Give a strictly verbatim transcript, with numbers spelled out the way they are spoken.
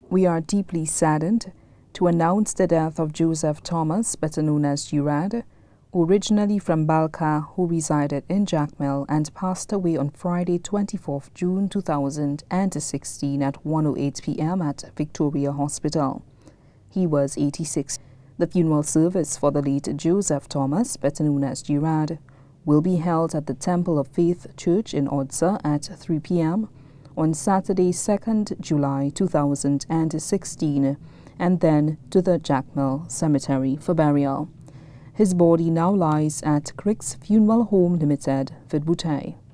We are deeply saddened to announce the death of Joseph Thomas, better known as Gerard, originally from Balka, who resided in Jacmel and passed away on Friday, twenty-fourth of June two thousand sixteen at one oh eight p m at Victoria Hospital. He was eighty-six. The funeral service for the late Joseph Thomas, better known as Gerard, will be held at the Temple of Faith Church in Odsa at three p m on Saturday, second of July two thousand sixteen, and then to the Jacmel Cemetery for burial. His body now lies at Crick's Funeral Home Limited, Vidboutai.